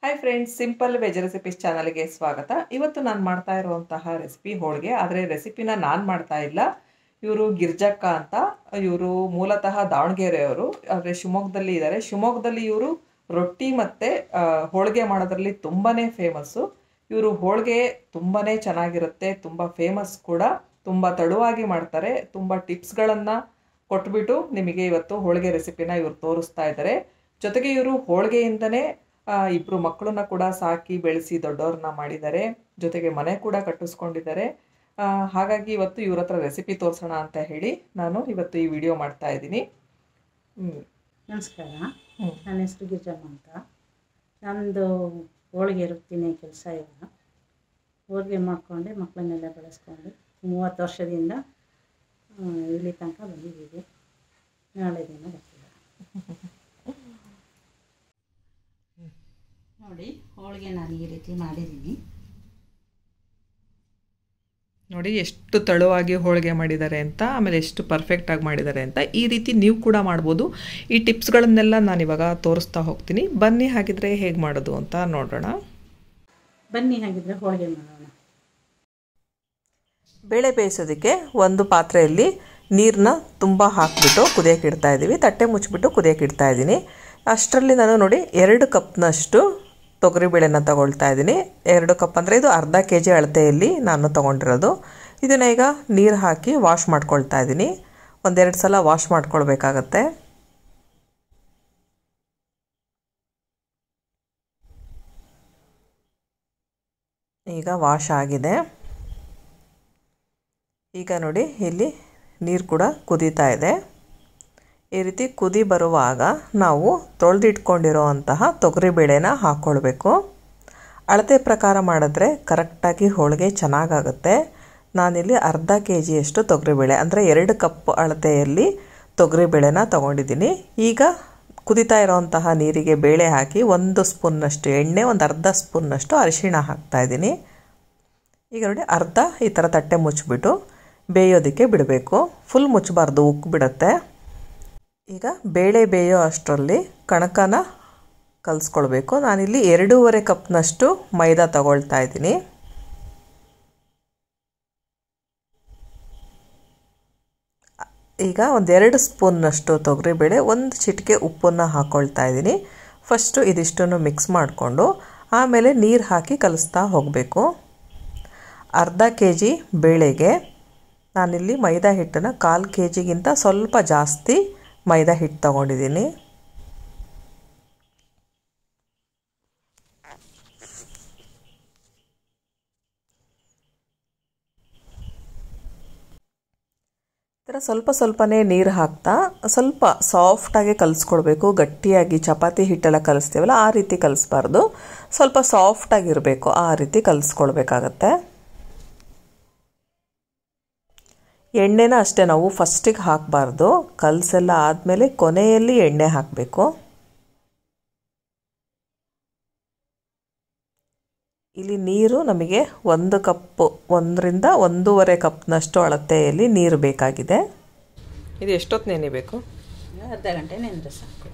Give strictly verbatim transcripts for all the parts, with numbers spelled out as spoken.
Hi friends, simple veg recipes ಚಾನಲ್ಗೆ ಸ್ವಾಗತ. ಇವತ್ತು ನಾನು ಮಾಡ್ತಾ ಇರುವಂತಹ ರೆಸಿಪಿ ಹೋಳಿಗೆ. ಆದರೆ ರೆಸಿಪಿನ ನಾನು ಮಾಡ್ತಾ ಇಲ್ಲ, ಇವರು ಗಿರ್ಜಕ್ಕ ಅಂತ. ಇವರು ಮೂಲತಃ ದಾವಣಗೆರೆಯವರು, ಆದರೆ ಶಿವಮೊಗ್ಗದಲ್ಲಿ ಇದ್ದಾರೆ. ಶಿವಮೊಗ್ಗದಲ್ಲಿ ಇವರು ರೊಟ್ಟಿ ಮತ್ತು ಹೋಳಿಗೆ ಮಾಡೋದ್ರಲ್ಲಿ ತುಂಬಾ ಫೇಮಸ್ಸು. ಇವರು ಹೋಳಿಗೆ ತುಂಬಾ ಚೆನ್ನಾಗಿರುತ್ತೆ, ತುಂಬ ಫೇಮಸ್ ಕೂಡ. ತುಂಬ ತಡವಾಗಿ ಮಾಡ್ತಾರೆ. ತುಂಬ ಟಿಪ್ಸ್ಗಳನ್ನು ಕೊಟ್ಬಿಟ್ಟು ನಿಮಗೆ ಇವತ್ತು ಹೋಳಿಗೆ ರೆಸಿಪಿನ ಇವರು ತೋರಿಸ್ತಾ ಇದ್ದಾರೆ. ಜೊತೆಗೆ ಇವರು ಹೋಳಿಗೆಯಿಂದನೇ ಇಬ್ಬರು ಮಕ್ಕಳನ್ನ ಕೂಡ ಸಾಕಿ ಬೆಳೆಸಿ ದೊಡ್ಡವ್ರನ್ನ ಮಾಡಿದ್ದಾರೆ. ಜೊತೆಗೆ ಮನೆ ಕೂಡ ಕಟ್ಟಿಸ್ಕೊಂಡಿದ್ದಾರೆ. ಹಾಗಾಗಿ ಇವತ್ತು ಇವ್ರ ಹತ್ರ ರೆಸಿಪಿ ತೋರಿಸೋಣ ಅಂತ ಹೇಳಿ ನಾನು ಇವತ್ತು ಈ ವಿಡಿಯೋ ಮಾಡ್ತಾ ಇದ್ದೀನಿ. ನಮಸ್ಕಾರ, ನನ್ನ ಹೆಸರು ಗಿರ್ಜಮ್ಮ ಅಂತ. ನಮ್ಮದು ಹೋಳಿಗೆ ರುಬ್ತೀನಿ ಕೆಲಸ. ಇವಾಗ ಹೋಳಿಗೆ ಮಾಡಿಕೊಂಡೆ ಮಕ್ಕಳನ್ನೆಲ್ಲ ಬೆಳೆಸ್ಕೊಂಡು ಮೂವತ್ತು ವರ್ಷದಿಂದ ಇಲ್ಲಿ ತನಕ ಬಂದಿದ್ದೀವಿ. ನಾಳೆ ದಿನ ಬರ್ತೀವಿ. ನೋಡಿ, ಹೋಳಿಗೆ ನಾನು ಈ ರೀತಿ ಮಾಡಿದ್ದೀನಿ. ನೋಡಿ ಎಷ್ಟು ತೆಳುವಾಗಿ ಹೋಳಿಗೆ ಮಾಡಿದ್ದಾರೆ ಅಂತ, ಆಮೇಲೆ ಎಷ್ಟು ಪರ್ಫೆಕ್ಟಾಗಿ ಮಾಡಿದ್ದಾರೆ ಅಂತ. ಈ ರೀತಿ ನೀವು ಕೂಡ ಮಾಡ್ಬೋದು. ಈ ಟಿಪ್ಸ್ಗಳನ್ನೆಲ್ಲ ನಾನಿವಾಗ ತೋರಿಸ್ತಾ ಹೋಗ್ತೀನಿ. ಬನ್ನಿ ಹಾಗಿದ್ರೆ ಹೇಗೆ ಮಾಡೋದು ಅಂತ ನೋಡೋಣ. ಬನ್ನಿ ಹಾಗಿದ್ರೆ ಹೋಳಿಗೆ ಮಾಡೋಣ. ಬೇಳೆ ಬೇಯಿಸೋದಕ್ಕೆ ಒಂದು ಪಾತ್ರೆಯಲ್ಲಿ ನೀರನ್ನ ತುಂಬ ಹಾಕಿಬಿಟ್ಟು ಕುದಿಯೋಕೆ ಇಡ್ತಾ ಇದ್ದೀವಿ. ತಟ್ಟೆ ಮುಚ್ಚಿಬಿಟ್ಟು ಕುದಿಯೋಕೆ ಇಡ್ತಾ ಇದ್ದೀನಿ. ಅಷ್ಟರಲ್ಲಿ ನಾನು ನೋಡಿ ಎರಡು ಕಪ್ನಷ್ಟು ತೊಗರಿಬೇಳೆನ ತೊಗೊಳ್ತಾ ಇದ್ದೀನಿ. ಎರಡು ಕಪ್ ಅಂದರೆ ಇದು ಅರ್ಧ ಕೆ ಜಿ ಅಳತೆಯಲ್ಲಿ ನಾನು ತೊಗೊಂಡಿರೋದು. ಇದನ್ನು ಈಗ ನೀರು ಹಾಕಿ ವಾಶ್ ಮಾಡ್ಕೊಳ್ತಾ ಇದ್ದೀನಿ. ಒಂದೆರಡು ಸಲ ವಾಶ್ ಮಾಡ್ಕೊಳ್ಬೇಕಾಗತ್ತೆ. ಈಗ ವಾಶ್ ಆಗಿದೆ. ಈಗ ನೋಡಿ, ಇಲ್ಲಿ ನೀರು ಕೂಡ ಕುದೀತಾ ಇದೆ. ಈ ರೀತಿ ಕುದಿ ಬರುವಾಗ ನಾವು ತೊಳೆದಿಟ್ಕೊಂಡಿರೋ ಅಂತಹ ತೊಗರಿಬೇಳೆನ ಹಾಕ್ಕೊಳ್ಬೇಕು. ಅಳತೆ ಪ್ರಕಾರ ಮಾಡಿದ್ರೆ ಕರೆಕ್ಟಾಗಿ ಹೋಳಿಗೆ ಚೆನ್ನಾಗಾಗುತ್ತೆ. ನಾನಿಲ್ಲಿ ಅರ್ಧ ಕೆ ಜಿಯಷ್ಟು ತೊಗರಿಬೇಳೆ ಅಂದರೆ ಎರಡು ಕಪ್ ಅಳತೆಯಲ್ಲಿ ತೊಗರಿಬೇಳೆನ ತೊಗೊಂಡಿದ್ದೀನಿ. ಈಗ ಕುದಿತಾ ಇರೋವಂತಹ ನೀರಿಗೆ ಬೇಳೆ ಹಾಕಿ ಒಂದು ಸ್ಪೂನ್ನಷ್ಟು ಎಣ್ಣೆ, ಒಂದು ಅರ್ಧ ಸ್ಪೂನ್ನಷ್ಟು ಅರಿಶಿಣ ಹಾಕ್ತಾಯಿದ್ದೀನಿ. ಈಗ ನೋಡಿ, ಅರ್ಧ ಈ ಥರ ತಟ್ಟೆ ಮುಚ್ಚಿಬಿಟ್ಟು ಬೇಯೋದಕ್ಕೆ ಬಿಡಬೇಕು. ಫುಲ್ ಮುಚ್ಚಬಾರ್ದು, ಉಕ್ಕು ಬಿಡುತ್ತೆ. ಈಗ ಬೇಳೆ ಬೇಯೋ ಅಷ್ಟರಲ್ಲಿ ಕಣಕನ ಕಲಿಸ್ಕೊಳ್ಬೇಕು. ನಾನಿಲ್ಲಿ ಎರಡೂವರೆ ಕಪ್ನಷ್ಟು ಮೈದಾ ತಗೊಳ್ತಾ ಇದ್ದೀನಿ. ಈಗ ಒಂದೆರಡು ಸ್ಪೂನ್ನಷ್ಟು ತೊಗರಿಬೇಳೆ, ಒಂದು ಚಿಟಿಕೆ ಉಪ್ಪನ್ನು ಹಾಕ್ಕೊಳ್ತಾ ಇದ್ದೀನಿ. ಫಸ್ಟು ಇದಿಷ್ಟನ್ನು ಮಿಕ್ಸ್ ಮಾಡಿಕೊಂಡು ಆಮೇಲೆ ನೀರು ಹಾಕಿ ಕಲಿಸ್ತಾ ಹೋಗಬೇಕು. ಅರ್ಧ ಕೆ ಜಿ ಬೇಳೆಗೆ ನಾನಿಲ್ಲಿ ಮೈದಾ ಹಿಟ್ಟನ್ನು ಕಾಲು ಕೆ ಜಿಗಿಂತ ಸ್ವಲ್ಪ ಜಾಸ್ತಿ ಮೈದಾ ಹಿಟ್ಟು ತಗೊಂಡಿದ್ದೀನಿ. ಈ ಥರ ಸ್ವಲ್ಪ ಸ್ವಲ್ಪನೇ ನೀರು ಹಾಕ್ತಾ ಸ್ವಲ್ಪ ಸಾಫ್ಟಾಗಿ ಕಲಿಸ್ಕೊಳ್ಬೇಕು. ಗಟ್ಟಿಯಾಗಿ ಚಪಾತಿ ಹಿಟ್ಟೆಲ್ಲ ಕಲಿಸ್ತೀವಲ್ಲ ಆ ರೀತಿ ಕಲಿಸ್ಬಾರ್ದು, ಸ್ವಲ್ಪ ಸಾಫ್ಟಾಗಿರಬೇಕು, ಆ ರೀತಿ ಕಲಿಸ್ಕೊಳ್ಬೇಕಾಗತ್ತೆ. ಎಣ್ಣೆನ ಅಷ್ಟೇ ನಾವು ಫಸ್ಟಿಗೆ ಹಾಕಬಾರ್ದು, ಕಲಸೆಲ್ಲ ಆದಮೇಲೆ ಕೊನೆಯಲ್ಲಿ ಎಣ್ಣೆ ಹಾಕಬೇಕು. ಇಲ್ಲಿ ನೀರು ನಮಗೆ ಒಂದು ಕಪ್ಪು, ಒಂದರಿಂದ ಒಂದೂವರೆ ಕಪ್ನಷ್ಟು ಅಳತೆಯಲ್ಲಿ ನೀರು ಬೇಕಾಗಿದೆ. ಇದು ಎಷ್ಟೊತ್ತು ನೆನೆಬೇಕು? ಅರ್ಧ ಗಂಟೆ ನೆನೆದ್ರೆ ಸಾಕು.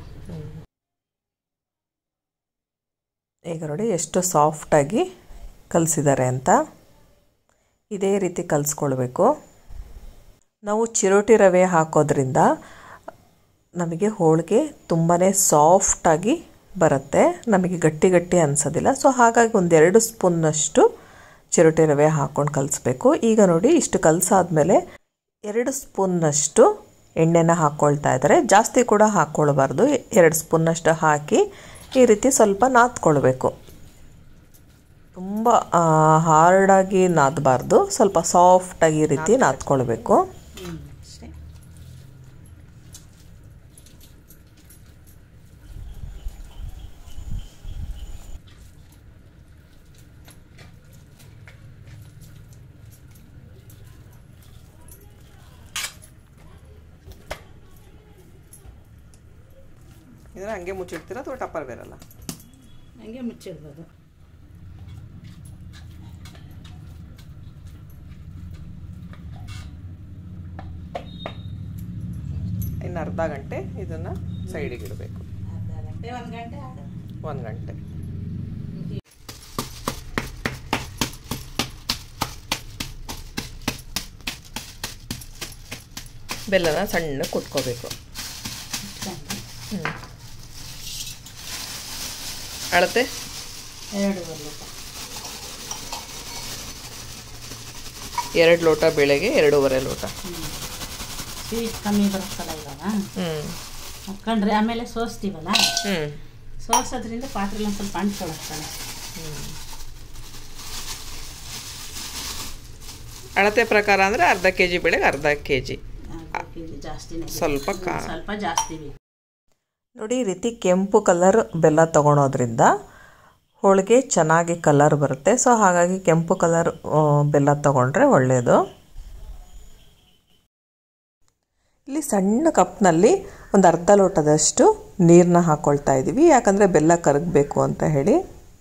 ಈಗ ನೋಡಿ ಎಷ್ಟು ಸಾಫ್ಟಾಗಿ ಕಲಸಿದ್ದಾರೆ ಅಂತ. ಇದೇ ರೀತಿ ಕಲಿಸ್ಕೊಳ್ಬೇಕು. ನಾವು ಚಿರೋಟಿ ರವೆ ಹಾಕೋದ್ರಿಂದ ನಮಗೆ ಹೋಳಿಗೆ ತುಂಬಾ ಸಾಫ್ಟಾಗಿ ಬರುತ್ತೆ, ನಮಗೆ ಗಟ್ಟಿ ಗಟ್ಟಿ ಅನಿಸೋದಿಲ್ಲ. ಸೊ ಹಾಗಾಗಿ ಒಂದೆರಡು ಸ್ಪೂನ್ನಷ್ಟು ಚಿರೋಟಿ ರವೆ ಹಾಕ್ಕೊಂಡು ಕಲಿಸ್ಬೇಕು. ಈಗ ನೋಡಿ, ಇಷ್ಟು ಕಲಸಾದ್ಮೇಲೆ ಎರಡು ಸ್ಪೂನ್ನಷ್ಟು ಎಣ್ಣೆನ ಹಾಕ್ಕೊಳ್ತಾ ಇದ್ದಾರೆ. ಜಾಸ್ತಿ ಕೂಡ ಹಾಕ್ಕೊಳ್ಬಾರ್ದು, ಎರಡು ಸ್ಪೂನ್ನಷ್ಟು ಹಾಕಿ ಈ ರೀತಿ ಸ್ವಲ್ಪ ನಾದ್ಕೊಳ್ಬೇಕು. ತುಂಬ ಹಾರ್ಡಾಗಿ ನಾದಬಾರ್ದು, ಸ್ವಲ್ಪ ಸಾಫ್ಟಾಗಿ ಈ ರೀತಿ ನಾದ್ಕೊಳ್ಬೇಕು. ಇದನ್ನು ಹಂಗೆ ಮುಚ್ಚಿಡ್ತೀರಾ ಅಥವಾ ಟಪ್ಪರ್ ಬೇರಲ್ಲ? ಹಂಗೆ ಮುಚ್ಚಿಡ್ಬೋದು. ಇನ್ನು ಅರ್ಧ ಗಂಟೆ ಇದನ್ನು ಸೈಡಿಗೆ ಇಡಬೇಕು. ಅರ್ಧ ಗಂಟೆ ಒಂದು ಗಂಟೆ ಒಂದು ಗಂಟೆ ಬೆಲ್ಲನ ಸಣ್ಣ ಕುಟ್ಕೋಬೇಕು. ಹ್ಞೂ ಅಳತೆ ಎರಡೂವರೆ ಲೋಟ. ಎರಡು ಲೋಟ ಬೇಳೆಗೆ ಎರಡೂವರೆ ಲೋಟ. ಸ್ವೀಟ್ ಕಮ್ಮಿ ಬರುತ್ತಲ್ಲ ಇವಾಗ. ಹ್ಞೂ ಹಾಕೊಂಡ್ರೆ ಆಮೇಲೆ ಸೋಸ್ತೀವಲ್ಲ, ಹ್ಞೂ ಸೋಸೋದ್ರಿಂದ ಪಾತ್ರೆಲಿ ಒಂದು ಸ್ವಲ್ಪ ಅಂಟ್ಕೊಳತ್ತಲ್ಲ. ಹ್ಞೂ ಅಳತೆ ಪ್ರಕಾರ ಅಂದರೆ ಅರ್ಧ ಕೆ ಜಿ ಬೆಳೆಗೆ ಅರ್ಧ ಕೆ ಜಿ ಜಾಸ್ತಿನೇ, ಸ್ವಲ್ಪ ಕಾ ಸ್ವಲ್ಪ ಜಾಸ್ತಿ ಬೇಕು. ನೋಡಿ ಈ ರೀತಿ ಕೆಂಪು ಕಲರ್ ಬೆಲ್ಲ ತೊಗೊಳೋದ್ರಿಂದ ಹೋಳಿಗೆ ಚೆನ್ನಾಗಿ ಕಲರ್ ಬರುತ್ತೆ. ಸೊ ಹಾಗಾಗಿ ಕೆಂಪು ಕಲರ್ ಬೆಲ್ಲ ತೊಗೊಂಡ್ರೆ ಒಳ್ಳೆಯದು. ಇಲ್ಲಿ ಸಣ್ಣ ಕಪ್ನಲ್ಲಿ ಒಂದು ಅರ್ಧ ಲೋಟದಷ್ಟು ನೀರನ್ನ ಹಾಕ್ಕೊಳ್ತಾ ಇದ್ದೀವಿ, ಯಾಕಂದರೆ ಬೆಲ್ಲ ಕರಗಬೇಕು ಅಂತ ಹೇಳಿ.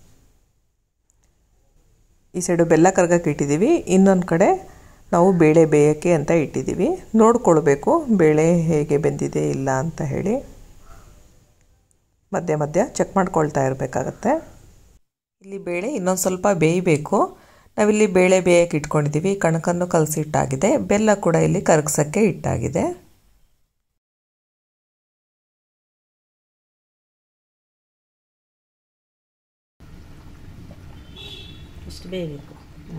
ಈ ಸೈಡು ಬೆಲ್ಲ ಕರಗಕ್ಕೆ ಇಟ್ಟಿದ್ದೀವಿ, ಇನ್ನೊಂದು ಕಡೆ ನಾವು ಬೇಳೆ ಬೇಯೋಕ್ಕೆ ಅಂತ ಇಟ್ಟಿದ್ದೀವಿ. ನೋಡ್ಕೊಳ್ಬೇಕು ಬೇಳೆ ಹೇಗೆ ಬೆಂದಿದೆ ಇಲ್ಲ ಅಂತ ಹೇಳಿ, ಮಧ್ಯ ಮಧ್ಯ ಚೆಕ್ ಮಾಡ್ಕೊಳ್ತಾ ಇರಬೇಕಾಗತ್ತೆ. ಇಲ್ಲಿ ಬೇಳೆ ಇನ್ನೊಂದು ಸ್ವಲ್ಪ ಬೇಯಬೇಕು. ನಾವಿಲ್ಲಿ ಬೇಳೆ ಬೇಯಕ್ಕೆ ಇಟ್ಕೊಂಡಿದ್ದೀವಿ, ಕಣಕನ್ನು ಕಲಸಿ ಇಟ್ಟಾಗಿದೆ, ಬೆಲ್ಲ ಕೂಡ ಇಲ್ಲಿ ಕರಗಿಸೋಕ್ಕೆ ಇಟ್ಟಾಗಿದೆ. ಇಷ್ಟು ಬೇಯಬೇಕು.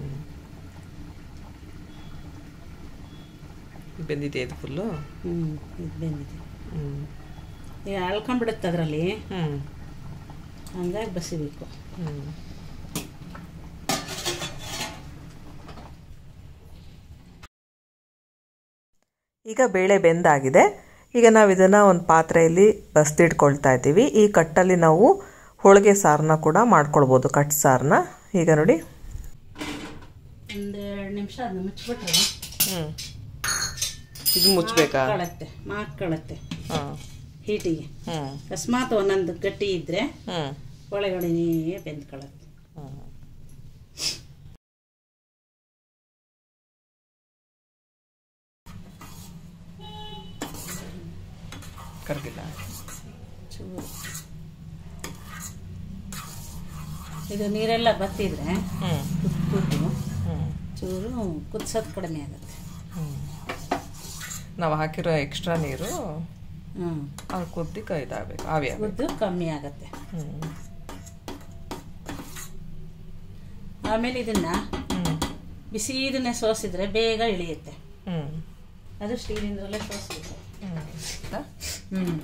ಬೆಂದಿದೆ ಇದು ಫುಲ್ಲು. ಹ್ಞೂ ಇದು ಬೆಂದಿದೆ. ಹ್ಞೂ ಈಗ ಅಳ್ಕೊಂಡ್ಬಿಡುತ್ತೆ ಅದರಲ್ಲಿ. ಹ್ಞೂ ಹಂಗಾಗಿ ಬಸಿಬೇಕು. ಹ್ಞೂ ಈಗ ಬೇಳೆ ಬೆಂದಾಗಿದೆ. ಈಗ ನಾವು ಇದನ್ನು ಒಂದು ಪಾತ್ರೆಯಲ್ಲಿ ಬಸ್ದಿಟ್ಕೊಳ್ತಾ ಇದ್ದೀವಿ. ಈ ಕಟ್ಟಲ್ಲಿ ನಾವು ಹೋಳಿಗೆ ಸಾರನ್ನ ಕೂಡ ಮಾಡ್ಕೊಳ್ಬೋದು, ಕಟ್ ಸಾರನ್ನ. ಈಗ ನೋಡಿ ಒಂದು ಎರಡು ನಿಮಿಷ ಅದನ್ನ ಮುಚ್ಚಿಬಿಟ್ರೆ ಹ್ಞೂ ಇದು ಮುಚ್ಚಬೇಕಾ? ಕಳತ್ತೆ ಮಾಡ್ಕೊಳತ್ತೆ ಹಾಂ ಹೀಟಿಗೆ. ಹ್ಞೂ ಅಕಸ್ಮಾತ್ ಒಂದೊಂದು ಗಟ್ಟಿ ಇದ್ದರೆ ಹ್ಞೂ ಒಳಗಡೆನೇ ಬೆಂದ್ಕೊಳತ್ತೆ. ಹ್ಞೂ ಕರಗಿಲ್ಲ ಚೂರು ಇದು ನೀರೆಲ್ಲ ಬತ್ತಿದ್ರೆ ಹ್ಞೂ ಕುದ್ದು ಹ್ಞೂ ಚೂರು ಕುದಿಸೋದು ಕಡಿಮೆ ಆಗುತ್ತೆ. ಹ್ಞೂ ನಾವು ಹಾಕಿರೋ ಎಕ್ಸ್ಟ್ರಾ ನೀರು ಹ್ಞೂ ಅದು ಕುದ್ದಿ ಇದಾಗಬೇಕು, ಆವಿ ಕುದ್ದು ಕಮ್ಮಿ ಆಗುತ್ತೆ. ಹ್ಞೂ ಆಮೇಲೆ ಇದನ್ನು ಹ್ಞೂ ಬಿಸಿ ಇದನ್ನೇ ಸೋಸಿದ್ರೆ ಬೇಗ ಇಳಿಯುತ್ತೆ. ಹ್ಞೂ ಅದು ಸ್ಟೀಲಿಂದ್ರಲ್ಲೇ ಸೋಸಿದ್ರೆ. ಹ್ಞೂ ಹ್ಞೂ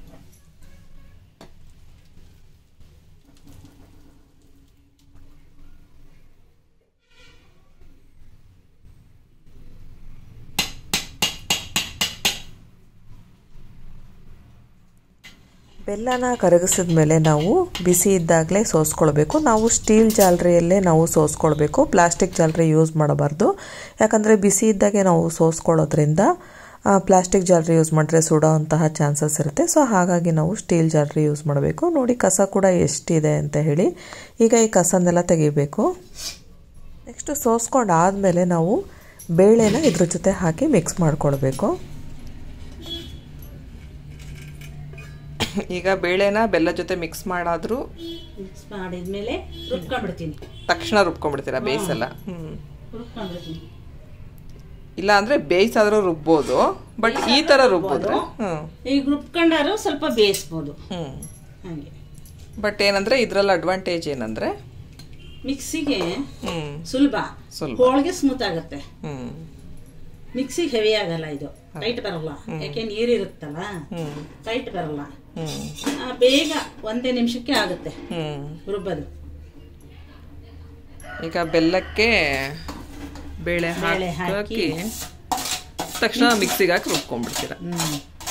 ಬೆಲ್ಲನ ಕರಗಿಸಿದ ಮೇಲೆ ನಾವು ಬಿಸಿ ಇದ್ದಾಗಲೇ ಸೋಸ್ಕೊಳ್ಬೇಕು. ನಾವು ಸ್ಟೀಲ್ ಜಾಲರಿಯಲ್ಲೇ ನಾವು ಸೋಸ್ಕೊಳ್ಬೇಕು, ಪ್ಲಾಸ್ಟಿಕ್ ಜಾಲರಿ ಯೂಸ್ ಮಾಡಬಾರ್ದು. ಯಾಕಂದರೆ ಬಿಸಿ ಇದ್ದಾಗೆ ನಾವು ಸೋಸ್ಕೊಳ್ಳೋದ್ರಿಂದ ಪ್ಲಾಸ್ಟಿಕ್ ಜಾಲರಿ ಯೂಸ್ ಮಾಡಿದ್ರೆ ಸುಡೋ ಅಂತಹ ಚಾನ್ಸಸ್ ಇರುತ್ತೆ. ಸೊ ಹಾಗಾಗಿ ನಾವು ಸ್ಟೀಲ್ ಜಾಲರಿ ಯೂಸ್ ಮಾಡಬೇಕು. ನೋಡಿ ಕಸ ಕೂಡ ಎಷ್ಟಿದೆ ಅಂತ ಹೇಳಿ. ಈಗ ಈ ಕಸನ್ನೆಲ್ಲ ತೆಗಿಬೇಕು. ನೆಕ್ಸ್ಟು ಸೋಸ್ಕೊಂಡು ಆದಮೇಲೆ ನಾವು ಬೇಳೆನ ಇದ್ರ ಜೊತೆ ಹಾಕಿ ಮಿಕ್ಸ್ ಮಾಡ್ಕೊಳ್ಬೇಕು. ಈಗ ಬೇಳೆನ ಬೆಲ್ಲ ಜೊತೆ ಮಿಕ್ಸ್ ಮಾಡಾದರೂ ಮಿಕ್ಸ್ ಮಾಡಿದ್ಮೇಲೆ ರುಬ್ಕೊಂಡ್ಬಿಡ್ತೀನಿ. ತಕ್ಷಣ ರುಬ್ಕೊಂಡ್ಬಿಡ್ತೀರಾ? ಬೇಯಿಸಲ್ಲ? ಹ್ಞೂ ರುಬ್ಕೊಂಡ್ಬಿಡ್ತೀನಿ. ಇಲ್ಲ ಅಂದರೆ ಬೇಯಿಸಾದ್ರೂ ರುಬ್ಬೋದು, ಬಟ್ ಈ ಥರ ರುಬ್ಬೋದು. ಹ್ಞೂ ಈಗ ರುಬ್ಕೊಂಡಾರು ಸ್ವಲ್ಪ ಬೇಯಿಸ್ಬೋದು. ಹ್ಞೂ ಹಾಗೆ. ಬಟ್ ಏನಂದರೆ ಇದರಲ್ಲಿ ಅಡ್ವಾಂಟೇಜ್ ಏನಂದರೆ ಮಿಕ್ಸಿಗೆ ಹ್ಞೂ ಸುಲಭ, ಸುಲಭ, ಹೋಳಿಗೆ ಸ್ಮೂತ್ ಆಗುತ್ತೆ. ಹ್ಞೂ ಮಿಕ್ಸಿಗೆ ಹೆವಿ ಆಗಲ್ಲ, ಇದು ಟೈಟ್ ಬರಲ್ಲ. ಯಾಕೆ ನೀರಿರುತ್ತಲ್ಲ, ಹ್ಞೂ ಟೈಟ್ ಬರಲ್ಲ. ಹ್ಞೂ ಬೇಗ ಒಂದೇ ನಿಮಿಷಕ್ಕೆ ಆಗುತ್ತೆ ಹ್ಞೂ ರುಬ್ಬೋದು. ಈಗ ಬೆಲ್ಲಕ್ಕೆ ಬೇಳೆ ಬೇಳೆ ಹಾಕಿ ಹಾಕಿ ತಕ್ಷಣ ಮಿಕ್ಸಿಗೆ ಹಾಕಿ ರುಬ್ಕೊಂಡ್ಬಿಡ್ತೀರ. ಹ್ಞೂ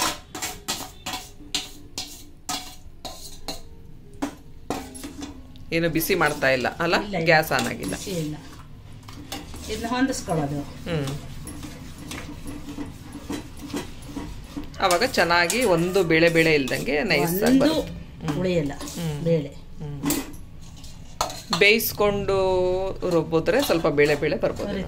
ಏನು ಬಿಸಿ ಮಾಡ್ತಾ ಇಲ್ಲ ಅಲ್ಲ? ಗ್ಯಾಸ್ ಆನ್ ಆಗಿಲ್ಲ. ಬಿಸಿ ಇಲ್ಲ. ಇದನ್ನ ಹೊಂದಿಸ್ಕೊಳ್ಳೋದು. ಹ್ಞೂ ಅವಾಗ ಚೆನ್ನಾಗಿ ಒಂದು ಬೇಳೆ ಬೇಳೆ ಇಲ್ದಂಗೆ ನೈಸ್ ಆಗಿ ಒಂದು ಉಳಿಯಲ್ಲ ಬೇಳೆ. ಬೇಯಿಸ್ಕೊಂಡು ರುಬ್ಬಿದ್ರೆ ಸ್ವಲ್ಪ ಬೇಳೆ ಬೇಳೆ ಬರ್ಬೋದು.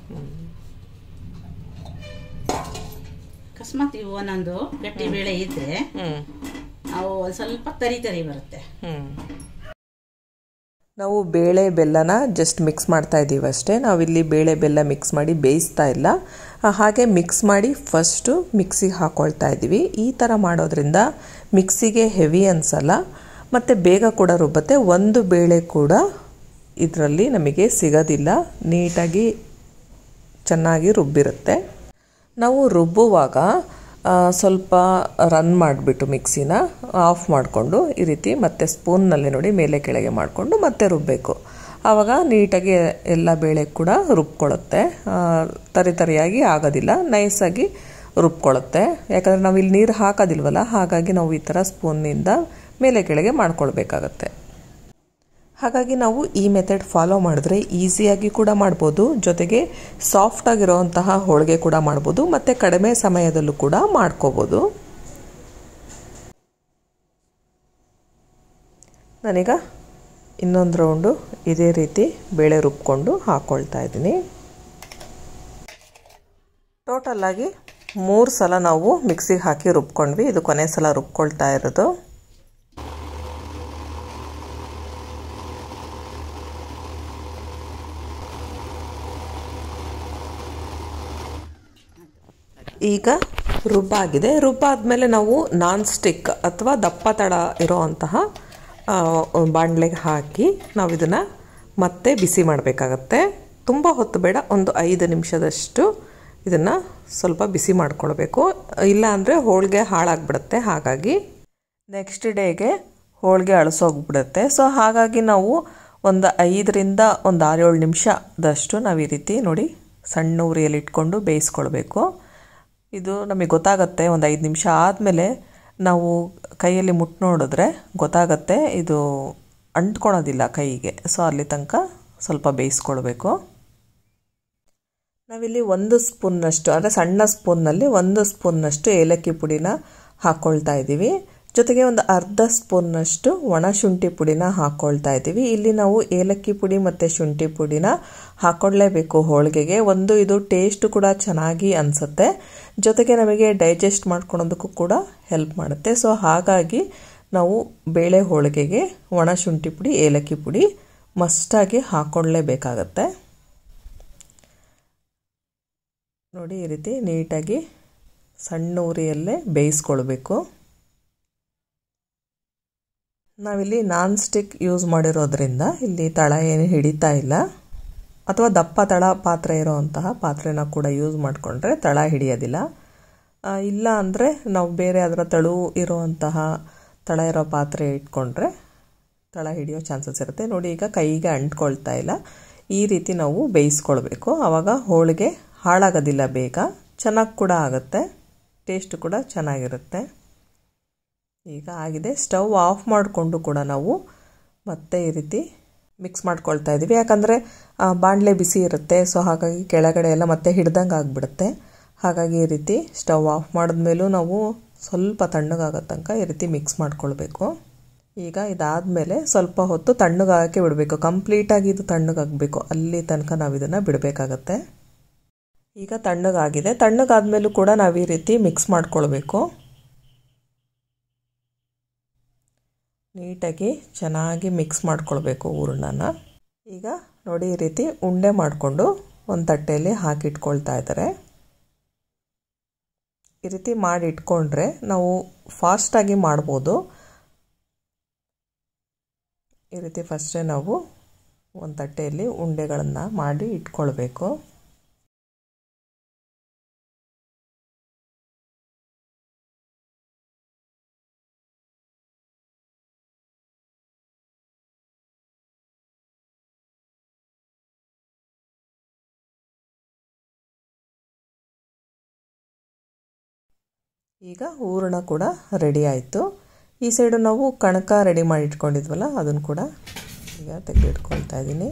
ಅಕಸ್ಮಾತ್ ಇವು ಒಂದೊಂದು ಗಟ್ಟಿ ಬೇಳೆ ಇದ್ರೆ ಅವು ಸ್ವಲ್ಪ ತರಿ ತರಿ ಬರುತ್ತೆ. ನಾವು ಬೇಳೆ ಬೆಲ್ಲನ ಜಸ್ಟ್ ಮಿಕ್ಸ್ ಮಾಡ್ತಾ ಇದ್ದೀವಿ ಅಷ್ಟೇ. ನಾವಿಲ್ಲಿ ಬೇಳೆ ಬೆಲ್ಲ ಮಿಕ್ಸ್ ಮಾಡಿ ಬೇಯಿಸ್ತಾ ಇಲ್ಲ. ಹಾಗೆ ಮಿಕ್ಸ್ ಮಾಡಿ ಫಸ್ಟು ಮಿಕ್ಸಿಗೆ ಹಾಕ್ಕೊಳ್ತಾ ಇದ್ದೀವಿ. ಈ ಥರ ಮಾಡೋದ್ರಿಂದ ಮಿಕ್ಸಿಗೆ ಹೆವಿ ಅನಿಸಲ್ಲ ಮತ್ತು ಬೇಗ ಕೂಡ ರುಬ್ಬತ್ತೆ. ಒಂದು ಬೇಳೆ ಕೂಡ ಇದರಲ್ಲಿ ನಮಗೆ ಸಿಗೋದಿಲ್ಲ, ನೀಟಾಗಿ ಚೆನ್ನಾಗಿ ರುಬ್ಬಿರುತ್ತೆ. ನಾವು ರುಬ್ಬುವಾಗ ಸ್ವಲ್ಪ ರನ್ ಮಾಡಿಬಿಟ್ಟು ಮಿಕ್ಸಿನ ಆಫ್ ಮಾಡಿಕೊಂಡು ಈ ರೀತಿ ಮತ್ತೆ ಸ್ಪೂನ್ನಲ್ಲಿ ನೋಡಿ ಮೇಲೆ ಕೆಳಗೆ ಮಾಡಿಕೊಂಡು ಮತ್ತೆ ರುಬ್ಬಬೇಕು. ಆವಾಗ ನೀಟಾಗಿ ಎಲ್ಲ ಬೇಳೆ ಕೂಡ ರುಬ್ಕೊಳ್ಳುತ್ತೆ, ತರಿ ತರಿಯಾಗಿ ಆಗೋದಿಲ್ಲ, ನೈಸಾಗಿ ರುಬ್ಕೊಳ್ಳುತ್ತೆ. ಯಾಕಂದರೆ ನಾವು ಇಲ್ಲಿ ನೀರು ಹಾಕೋದಿಲ್ವಲ್ಲ, ಹಾಗಾಗಿ ನಾವು ಈ ಥರ ಸ್ಪೂನ್ನಿಂದ ಮೇಲೆ ಕೆಳಗೆ ಮಾಡ್ಕೊಳ್ಬೇಕಾಗತ್ತೆ. ಹಾಗಾಗಿ ನಾವು ಈ ಮೆಥಡ್ ಫಾಲೋ ಮಾಡಿದ್ರೆ ಈಸಿಯಾಗಿ ಕೂಡ ಮಾಡ್ಬೋದು, ಜೊತೆಗೆ ಸಾಫ್ಟಾಗಿರೋವಂತಹ ಹೋಳಿಗೆ ಕೂಡ ಮಾಡ್ಬೋದು ಮತ್ತು ಕಡಿಮೆ ಸಮಯದಲ್ಲೂ ಕೂಡ ಮಾಡ್ಕೋಬೋದು. ನಾನೀಗ ಇನ್ನೊಂದು ರೌಂಡು ಇದೇ ರೀತಿ ಬೇಳೆ ರುಬ್ಕೊಂಡು ಹಾಕ್ಕೊಳ್ತಾ ಇದ್ದೀನಿ. ಟೋಟಲಾಗಿ ಮೂರು ಸಲ ನಾವು ಮಿಕ್ಸಿಗೆ ಹಾಕಿ ರುಬ್ಕೊಂಡ್ವಿ. ಇದು ಕೊನೆ ಸಲ ರುಬ್ಕೊಳ್ತಾ ಇರೋದು. ಈಗ ರುಬ್ಬಾಗಿದೆ. ರುಬ್ಬಾದ್ಮೇಲೆ ನಾವು ನಾನ್ ಸ್ಟಿಕ್ ಅಥವಾ ದಪ್ಪ ತಳ ಇರೋವಂತಹ ಬಾಣಲೆಗೆ ಹಾಕಿ ನಾವು ಇದನ್ನು ಮತ್ತೆ ಬಿಸಿ ಮಾಡಬೇಕಾಗತ್ತೆ. ತುಂಬ ಹೊತ್ತು ಬೇಡ, ಒಂದು ಐದು ನಿಮಿಷದಷ್ಟು ಇದನ್ನು ಸ್ವಲ್ಪ ಬಿಸಿ ಮಾಡ್ಕೊಳ್ಬೇಕು, ಇಲ್ಲ ಅಂದರೆ ಹೋಳಿಗೆ ಹಾಳಾಗ್ಬಿಡುತ್ತೆ. ಹಾಗಾಗಿ ನೆಕ್ಸ್ಟ್ ಡೇಗೆ ಹೋಳಿಗೆ ಅಳಸೋಗ್ಬಿಡುತ್ತೆ. ಸೊ ಹಾಗಾಗಿ ನಾವು ಒಂದು ಐದರಿಂದ ಒಂದು ಆರೇಳು ನಿಮಿಷದಷ್ಟು ನಾವು ಈ ರೀತಿ ನೋಡಿ ಸಣ್ಣ ಉರಿಯಲ್ಲಿ ಇಟ್ಕೊಂಡು ಬೇಯಿಸ್ಕೊಳ್ಬೇಕು. ಇದು ನಮಗೆ ಗೊತ್ತಾಗತ್ತೆ, ಒಂದು ಐದು ನಿಮಿಷ ಆದಮೇಲೆ ನಾವು ಕೈಯಲ್ಲಿ ಮುಟ್ಟು ನೋಡಿದ್ರೆ ಗೊತ್ತಾಗತ್ತೆ ಇದು ಅಂಟ್ಕೊಳೋದಿಲ್ಲ ಕೈಗೆ. ಸೊ ಅಲ್ಲಿ ತನಕ ಸ್ವಲ್ಪ ಬೇಯಿಸ್ಕೊಳ್ಬೇಕು. ನಾವಿಲ್ಲಿ ಒಂದು ಸ್ಪೂನ್ನಷ್ಟು ಅಂದರೆ ಸಣ್ಣ ಸ್ಪೂನ್ನಲ್ಲಿ ಒಂದು ಸ್ಪೂನ್ನಷ್ಟು ಏಲಕ್ಕಿ ಪುಡಿನ ಹಾಕ್ಕೊಳ್ತಾ ಇದ್ದೀವಿ. ಜೊತೆಗೆ ಒಂದು ಅರ್ಧ ಸ್ಪೂನ್ನಷ್ಟು ಒಣ ಶುಂಠಿ ಪುಡಿನ ಹಾಕ್ಕೊಳ್ತಾ ಇದ್ದೀವಿ. ಇಲ್ಲಿ ನಾವು ಏಲಕ್ಕಿ ಪುಡಿ ಮತ್ತು ಶುಂಠಿ ಪುಡಿನ ಹಾಕ್ಕೊಳ್ಳೇಬೇಕು ಹೋಳಿಗೆಗೆ. ಒಂದು ಇದು ಟೇಸ್ಟ್ ಕೂಡ ಚೆನ್ನಾಗಿ ಅನಿಸುತ್ತೆ, ಜೊತೆಗೆ ನಮಗೆ ಡೈಜೆಸ್ಟ್ ಮಾಡ್ಕೊಳೋದಕ್ಕೂ ಕೂಡ ಹೆಲ್ಪ್ ಮಾಡುತ್ತೆ. ಸೊ ಹಾಗಾಗಿ ನಾವು ಬೇಳೆ ಹೋಳಿಗೆಗೆ ಒಣ ಶುಂಠಿ ಪುಡಿ ಏಲಕ್ಕಿ ಪುಡಿ ಮಸ್ಟಾಗಿ ಹಾಕ್ಕೊಳ್ಳೇಬೇಕಾಗತ್ತೆ. ನೋಡಿ ಈ ರೀತಿ ನೀಟಾಗಿ ಸಣ್ಣ ಉರಿಯಲ್ಲೇ ಬೇಯಿಸ್ಕೊಳ್ಬೇಕು. ನಾವಿಲ್ಲಿ ನಾನ್ ಸ್ಟಿಕ್ ಯೂಸ್ ಮಾಡಿರೋದ್ರಿಂದ ಇಲ್ಲಿ ತಳ ಏನು ಹಿಡಿತಾ ಇಲ್ಲ, ಅಥವಾ ದಪ್ಪ ತಳ ಪಾತ್ರೆ ಇರೋವಂತಹ ಪಾತ್ರೆನ ಕೂಡ ಯೂಸ್ ಮಾಡಿಕೊಂಡ್ರೆ ತಳ ಹಿಡಿಯೋದಿಲ್ಲ. ಇಲ್ಲ ಅಂದರೆ ನಾವು ಬೇರೆ ಅದರ ತಳು ಇರೋವಂತಹ ತಳ ಇರೋ ಪಾತ್ರೆ ಇಟ್ಕೊಂಡ್ರೆ ತಳ ಹಿಡಿಯೋ ಚಾನ್ಸಸ್ ಇರುತ್ತೆ. ನೋಡಿ ಈಗ ಕೈಗೆ ಅಂಟ್ಕೊಳ್ತಾ ಇಲ್ಲ. ಈ ರೀತಿ ನಾವು ಬೇಯಿಸ್ಕೊಳ್ಬೇಕು. ಆವಾಗ ಹೋಳಿಗೆ ಹಾಳಾಗೋದಿಲ್ಲ, ಬೇಗ ಚೆನ್ನಾಗಿ ಕೂಡ ಆಗುತ್ತೆ, ಟೇಸ್ಟ್ ಕೂಡ ಚೆನ್ನಾಗಿರುತ್ತೆ. ಈಗ ಆಗಿದೆ. ಸ್ಟವ್ ಆಫ್ ಮಾಡಿಕೊಂಡು ಕೂಡ ನಾವು ಮತ್ತೆ ಈ ರೀತಿ ಮಿಕ್ಸ್ ಮಾಡ್ಕೊಳ್ತಾ ಇದ್ದೀವಿ. ಯಾಕಂದರೆ ಬಾಣಲೆ ಬಿಸಿ ಇರುತ್ತೆ, ಸೊ ಹಾಗಾಗಿ ಕೆಳಗಡೆ ಎಲ್ಲ ಮತ್ತೆ ಹಿಡ್ದಂಗೆ ಆಗಿಬಿಡುತ್ತೆ. ಹಾಗಾಗಿ ಈ ರೀತಿ ಸ್ಟವ್ ಆಫ್ ಮಾಡಿದ್ಮೇಲೂ ನಾವು ಸ್ವಲ್ಪ ತಣ್ಣಗಾಗೋ ತನಕ ಈ ರೀತಿ ಮಿಕ್ಸ್ ಮಾಡ್ಕೊಳ್ಬೇಕು. ಈಗ ಇದಾದಮೇಲೆ ಸ್ವಲ್ಪ ಹೊತ್ತು ತಣ್ಣಗಾಗಕ್ಕೆ ಬಿಡಬೇಕು. ಕಂಪ್ಲೀಟಾಗಿ ಇದು ತಣ್ಣಗಾಗಬೇಕು, ಅಲ್ಲಿ ತನಕ ನಾವು ಇದನ್ನು ಬಿಡಬೇಕಾಗತ್ತೆ. ಈಗ ತಣ್ಣಗಾಗಿದೆ. ತಣ್ಣಗಾದ್ಮೇಲೂ ಕೂಡ ನಾವು ಈ ರೀತಿ ಮಿಕ್ಸ್ ಮಾಡ್ಕೊಳ್ಬೇಕು. ನೀಟಾಗಿ ಚೆನ್ನಾಗಿ ಮಿಕ್ಸ್ ಮಾಡ್ಕೊಳ್ಬೇಕು ಹೂರಣನ. ಈಗ ನೋಡಿ ಈ ರೀತಿ ಉಂಡೆ ಮಾಡಿಕೊಂಡು ಒಂದು ತಟ್ಟೆಯಲ್ಲಿ ಹಾಕಿಟ್ಕೊಳ್ತಾ ಇದ್ದಾರೆ. ಈ ರೀತಿ ಮಾಡಿ ಇಟ್ಕೊಂಡ್ರೆ ನಾವು ಫಾಸ್ಟಾಗಿ ಮಾಡ್ಬೋದು. ಈ ರೀತಿ ಫಸ್ಟೇ ನಾವು ಒಂದು ತಟ್ಟೆಯಲ್ಲಿ ಉಂಡೆಗಳನ್ನು ಮಾಡಿ ಇಟ್ಕೊಳ್ಬೇಕು. ಈಗ ಹೂರಣ ಕೂಡ ರೆಡಿ ಆಯಿತು. ಈ ಸೈಡು ನಾವು ಕಣಕ ರೆಡಿ ಮಾಡಿ ಇಟ್ಕೊಂಡಿದ್ವಲ್ಲ ಅದನ್ನು ಕೂಡ ಈಗ ತೆಗೆದಿಟ್ಕೊಳ್ತಾ ಇದ್ದೀನಿ.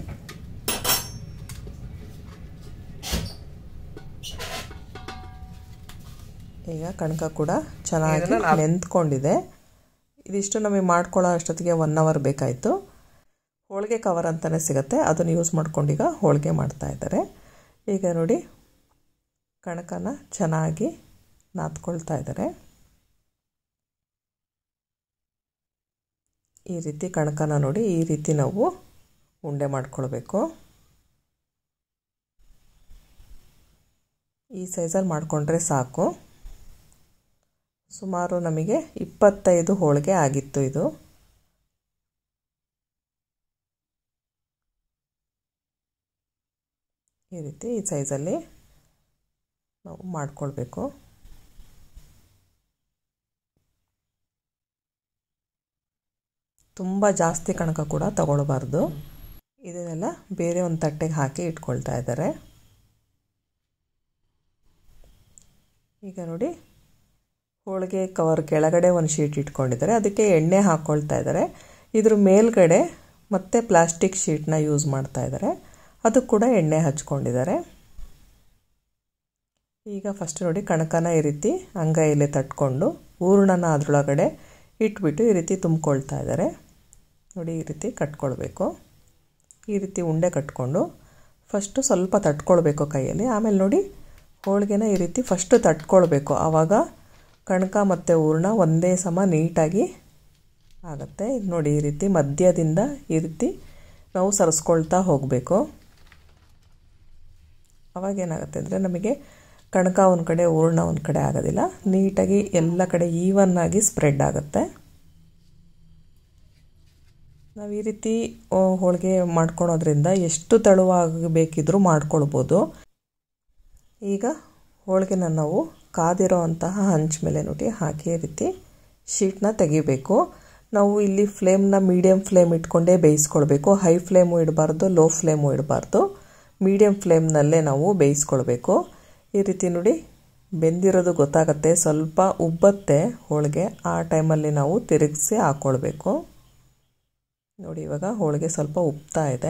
ಈಗ ಕಣಕ ಕೂಡ ಚೆನ್ನಾಗಿ ನೆಂದ್ಕೊಂಡಿದೆ. ಇದಿಷ್ಟು ನಮಗೆ ಮಾಡ್ಕೊಳ್ಳೋ ಅಷ್ಟೊತ್ತಿಗೆ ಒನ್ ಅವರ್ ಬೇಕಾಯಿತು. ಹೋಳಿಗೆ ಕವರ್ ಅಂತಲೇ ಸಿಗುತ್ತೆ, ಅದನ್ನು ಯೂಸ್ ಮಾಡ್ಕೊಂಡೀಗ ಹೋಳಿಗೆ ಮಾಡ್ತಾ ಇದ್ದಾರೆ. ಈಗ ನೋಡಿ ಕಣಕನ ಚೆನ್ನಾಗಿ ನಾದ್ಕೊಳ್ತಾ ಇದ್ದಾರೆ. ಈ ರೀತಿ ಕಣಕನ ನೋಡಿ ಈ ರೀತಿ ನಾವು ಉಂಡೆ ಮಾಡ್ಕೊಳ್ಬೇಕು. ಈ ಸೈಜಲ್ಲಿ ಮಾಡಿಕೊಂಡ್ರೆ ಸಾಕು. ಸುಮಾರು ನಮಗೆ ಇಪ್ಪತ್ತೈದು ಹೋಳಿಗೆ ಆಗಿತ್ತು ಇದು. ಈ ರೀತಿ ಈ ಸೈಜಲ್ಲಿ ನಾವು ಮಾಡಿಕೊಳ್ಬೇಕು. ತುಂಬ ಜಾಸ್ತಿ ಕಣಕ ಕೂಡ ತಗೊಳ್ಬಾರ್ದು. ಇದನ್ನೆಲ್ಲ ಬೇರೆ ಒಂದು ತಟ್ಟೆಗೆ ಹಾಕಿ ಇಟ್ಕೊಳ್ತಾ ಇದ್ದಾರೆ. ಈಗ ನೋಡಿ, ಹೋಳಿಗೆ ಕವರ್ ಕೆಳಗಡೆ ಒಂದು ಶೀಟ್ ಇಟ್ಕೊಂಡಿದ್ದಾರೆ, ಅದಕ್ಕೆ ಎಣ್ಣೆ ಹಾಕ್ಕೊಳ್ತಾ ಇದ್ದಾರೆ. ಇದ್ರ ಮೇಲ್ಗಡೆ ಮತ್ತೆ ಪ್ಲಾಸ್ಟಿಕ್ ಶೀಟ್ನ ಯೂಸ್ ಮಾಡ್ತಾ ಇದ್ದಾರೆ, ಅದು ಕೂಡ ಎಣ್ಣೆ ಹಚ್ಕೊಂಡಿದ್ದಾರೆ. ಈಗ ಫಸ್ಟ್ ನೋಡಿ, ಕಣಕನ ಈ ರೀತಿ ಅಂಗೈಯಲ್ಲಿ ತಟ್ಕೊಂಡು ಹೂರಣನ ಅದರೊಳಗಡೆ ಇಟ್ಬಿಟ್ಟು ಈ ರೀತಿ ತುಂಬಿಕೊಳ್ತಾ ಇದ್ದಾರೆ. ನೋಡಿ, ಈ ರೀತಿ ಕಟ್ಕೊಳ್ಬೇಕು. ಈ ರೀತಿ ಉಂಡೆ ಕಟ್ಕೊಂಡು ಫಸ್ಟು ಸ್ವಲ್ಪ ತಟ್ಕೊಳ್ಬೇಕು ಕೈಯಲ್ಲಿ. ಆಮೇಲೆ ನೋಡಿ, ಹೋಳಿಗೆನ ಈ ರೀತಿ ಫಸ್ಟು ತಟ್ಕೊಳ್ಬೇಕು. ಆವಾಗ ಕಣಕ ಮತ್ತು ಹೂರಣ ಒಂದೇ ಸಮ ನೀಟಾಗಿ ಆಗುತ್ತೆ. ನೋಡಿ, ಈ ರೀತಿ ಮಧ್ಯದಿಂದ ಈ ರೀತಿ ನಾವು ಸರಿಸ್ಕೊಳ್ತಾ ಹೋಗಬೇಕು. ಅವಾಗೇನಾಗುತ್ತೆ ಅಂದರೆ ನಮಗೆ ಕಣಕ ಒಂದು ಕಡೆ ಹೂರಣ ಒಂದು ಕಡೆ ಆಗೋದಿಲ್ಲ, ನೀಟಾಗಿ ಎಲ್ಲ ಕಡೆ ಈವನ್ ಆಗಿ ಸ್ಪ್ರೆಡ್ ಆಗುತ್ತೆ. ನಾವು ಈ ರೀತಿ ಹೋಳಿಗೆ ಮಾಡ್ಕೊಳೋದ್ರಿಂದ ಎಷ್ಟು ತೆಳುವಾಗಬೇಕಿದ್ರೂ ಮಾಡ್ಕೊಳ್ಬೋದು. ಈಗ ಹೋಳಿಗೆನ ನಾವು ಕಾದಿರೋ ಅಂತಹ ಹಂಚ್ ಮೇಲೆ ನೋಡಿ ಹಾಕಿ ಈ ರೀತಿ ಶೀಟ್ನ ತೆಗಿಬೇಕು. ನಾವು ಇಲ್ಲಿ ಫ್ಲೇಮ್ನ ಮೀಡಿಯಮ್ ಫ್ಲೇಮ್ ಇಟ್ಕೊಂಡೇ ಬೇಯಿಸ್ಕೊಳ್ಬೇಕು. ಹೈ ಫ್ಲೇಮು ಇಡಬಾರ್ದು, ಲೋ ಫ್ಲೇಮು ಇಡಬಾರ್ದು, ಮೀಡಿಯಮ್ ಫ್ಲೇಮ್ನಲ್ಲೇ ನಾವು ಬೇಯಿಸ್ಕೊಳ್ಬೇಕು. ಈ ರೀತಿ ನೋಡಿ, ಬೆಂದಿರೋದು ಗೊತ್ತಾಗುತ್ತೆ, ಸ್ವಲ್ಪ ಉಬ್ಬತ್ತೆ ಹೋಳಿಗೆ. ಆ ಟೈಮಲ್ಲಿ ನಾವು ತಿರುಗಿಸಿ ಹಾಕ್ಕೊಳ್ಬೇಕು. ನೋಡಿ, ಇವಾಗ ಹೋಳಿಗೆ ಸ್ವಲ್ಪ ಉಬ್ತಾ ಇದೆ.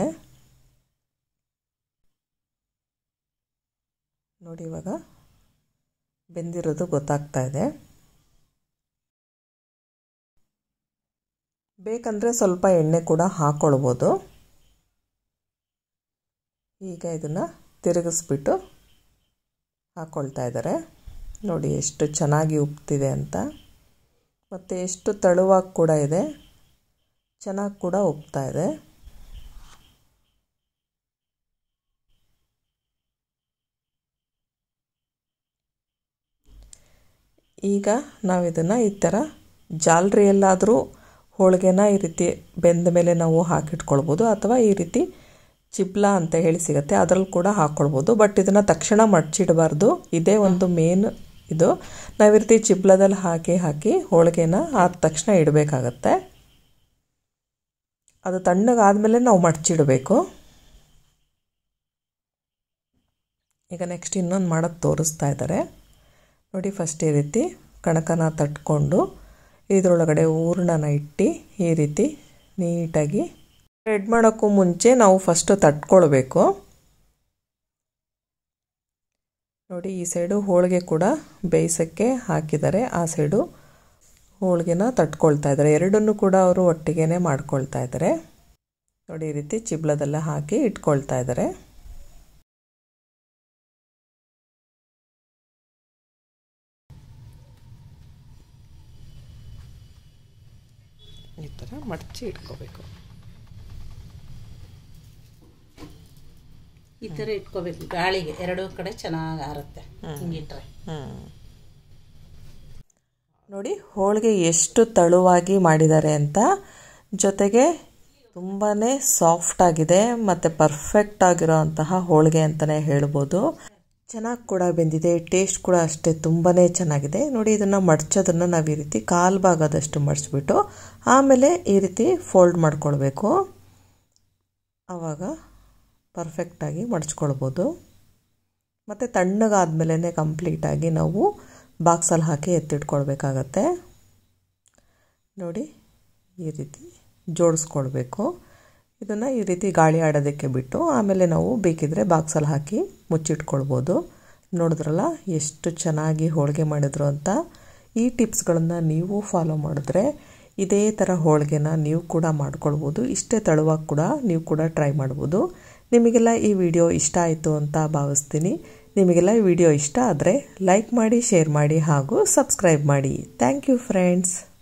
ನೋಡಿ, ಇವಾಗ ಬೆಂದಿರೋದು ಗೊತ್ತಾಗ್ತಾ ಇದೆ. ಬೇಕಂದರೆ ಸ್ವಲ್ಪ ಎಣ್ಣೆ ಕೂಡ ಹಾಕ್ಕೊಳ್ಬೋದು. ಈಗ ಇದನ್ನು ತಿರುಗಿಸ್ಬಿಟ್ಟು ಹಾಕ್ಕೊಳ್ತಾ ಇದ್ದಾರೆ. ನೋಡಿ ಎಷ್ಟು ಚೆನ್ನಾಗಿ ಉಬ್ತಿದೆ ಅಂತ, ಮತ್ತು ಎಷ್ಟು ತೆಳುವಾಗಿ ಕೂಡ ಇದೆ, ಚೆನ್ನಾಗಿ ಕೂಡ ಉಬ್ತಾ ಇದೆ. ಈಗ ನಾವು ಇದನ್ನು ಈ ಥರ ಜಾಲರಿಯಲ್ಲಾದರೂ ಹೋಳಿಗೆನ ಈ ರೀತಿ ಬೆಂದ ಮೇಲೆ ನಾವು ಹಾಕಿಟ್ಕೊಳ್ಬೋದು, ಅಥವಾ ಈ ರೀತಿ ಚಿಬ್ಲ ಅಂತ ಹೇಳಿ ಸಿಗುತ್ತೆ, ಅದರಲ್ಲಿ ಕೂಡ ಹಾಕ್ಕೊಳ್ಬೋದು. ಬಟ್ ಇದನ್ನು ತಕ್ಷಣ ಮಡ್ಚಿಡಬಾರ್ದು, ಇದೇ ಒಂದು ಮೇನ್ ಇದು. ನಾವು ಈ ರೀತಿ ಚಿಬ್ಲದಲ್ಲಿ ಹಾಕಿ ಹಾಕಿ ಹೋಳಿಗೆನ ಆದ ತಕ್ಷಣ ಇಡಬೇಕಾಗತ್ತೆ. ಅದು ತಣ್ಣಗಾದ್ಮೇಲೆ ನಾವು ಮಡ್ಚಿಡಬೇಕು. ಈಗ ನೆಕ್ಸ್ಟ್ ಇನ್ನೊಂದು ಮಾಡೋದು ತೋರಿಸ್ತಾ ಇದ್ದಾರೆ ನೋಡಿ. ಫಸ್ಟ್ ಈ ರೀತಿ ಕಣಕನ ತಟ್ಕೊಂಡು ಇದರೊಳಗಡೆ ಹೂರಣನ ಇಟ್ಟು ಈ ರೀತಿ ನೀಟಾಗಿ ಸ್ಪ್ರೆಡ್ ಮಾಡೋಕ್ಕೂ ಮುಂಚೆ ನಾವು ಫಸ್ಟು ತಟ್ಕೊಳ್ಬೇಕು. ನೋಡಿ, ಈ ಸೈಡು ಹೋಳಿಗೆ ಕೂಡ ಬೇಯಿಸೋಕ್ಕೆ ಹಾಕಿದ್ದಾರೆ, ಆ ಸೈಡು ಹೋಳಿಗೆನ ತಟ್ಕೊಳ್ತಾ ಇದ್ದಾರೆ. ಎರಡನ್ನೂ ಕೂಡ ಅವರು ಒಟ್ಟಿಗೆ ಮಾಡ್ಕೊಳ್ತಾ ಇದ್ದಾರೆ. ನೋಡಿ, ಈ ರೀತಿ ಚಿಬ್ಲದೆಲ್ಲ ಹಾಕಿ ಇಟ್ಕೊಳ್ತಾ ಇದ್ದಾರೆ. ಈ ಥರ ಮಡಚಿ ಇಟ್ಕೋಬೇಕು. ಈ ಥರ ಇಟ್ಕೋಬೇಕು, ಗಾಳಿಗೆ ಎರಡೂ ಕಡೆ ಚೆನ್ನಾಗಿ ಆರುತ್ತೆ ಹಿಂಗಿಟ್ರೆ. ನೋಡಿ, ಹೋಳಿಗೆ ಎಷ್ಟು ತೆಳುವಾಗಿ ಮಾಡಿದ್ದಾರೆ ಅಂತ, ಜೊತೆಗೆ ತುಂಬಾ ಸಾಫ್ಟ್ ಆಗಿದೆ ಮತ್ತು ಪರ್ಫೆಕ್ಟ್ ಆಗಿರೋ ಅಂತಹ ಹೋಳಿಗೆ ಅಂತಲೇ ಹೇಳ್ಬೋದು. ಚೆನ್ನಾಗಿ ಕೂಡ ಬೆಂದಿದೆ, ಟೇಸ್ಟ್ ಕೂಡ ಅಷ್ಟೇ ತುಂಬಾ ಚೆನ್ನಾಗಿದೆ. ನೋಡಿ, ಇದನ್ನು ಮಡ್ಚೋದನ್ನು ನಾವು ಈ ರೀತಿ ಕಾಲು ಭಾಗದಷ್ಟು ಮಡಿಸ್ಬಿಟ್ಟು ಆಮೇಲೆ ಈ ರೀತಿ ಫೋಲ್ಡ್ ಮಾಡ್ಕೊಳ್ಬೇಕು. ಆವಾಗ ಪರ್ಫೆಕ್ಟಾಗಿ ಮಡ್ಚ್ಕೊಳ್ಬೋದು. ಮತ್ತು ತಣ್ಣಗಾದ್ಮೇಲೆ ಕಂಪ್ಲೀಟಾಗಿ ನಾವು ಬಾಕ್ಸಲ್ಲಿ ಹಾಕಿ ಎತ್ತಿಟ್ಕೊಳ್ಬೇಕಾಗತ್ತೆ. ನೋಡಿ, ಈ ರೀತಿ ಜೋಡಿಸ್ಕೊಳ್ಬೇಕು. ಇದನ್ನು ಈ ರೀತಿ ಗಾಳಿ ಆಡೋದಕ್ಕೆ ಬಿಟ್ಟು ಆಮೇಲೆ ನಾವು ಬೇಕಿದ್ರೆ ಬಾಕ್ಸಲ್ಲಿ ಹಾಕಿ ಮುಚ್ಚಿಟ್ಕೊಳ್ಬೋದು. ನೋಡಿದ್ರಲ್ಲ ಎಷ್ಟು ಚೆನ್ನಾಗಿ ಹೋಳಿಗೆ ಮಾಡಿದ್ರು ಅಂತ. ಈ ಟಿಪ್ಸ್ಗಳನ್ನು ನೀವು ಫಾಲೋ ಮಾಡಿದ್ರೆ ಇದೇ ಥರ ಹೋಳಿಗೆನ ನೀವು ಕೂಡ ಮಾಡ್ಕೊಳ್ಬೋದು. ಇಷ್ಟೇ ತೆಳುವಾಗಿ ಕೂಡ ನೀವು ಕೂಡ ಟ್ರೈ ಮಾಡ್ಬೋದು. ನಿಮಗೆಲ್ಲ ಈ ವಿಡಿಯೋ ಇಷ್ಟ ಆಯಿತು ಅಂತ ಭಾವಿಸ್ತೀನಿ. ನಿಮಗೆಲ್ಲ ಈ ವಿಡಿಯೋ ಇಷ್ಟ ಆದರೆ ಲೈಕ್ ಮಾಡಿ, ಶೇರ್ ಮಾಡಿ ಹಾಗೂ ಸಬ್ಸ್ಕ್ರೈಬ್ ಮಾಡಿ. Thank you friends.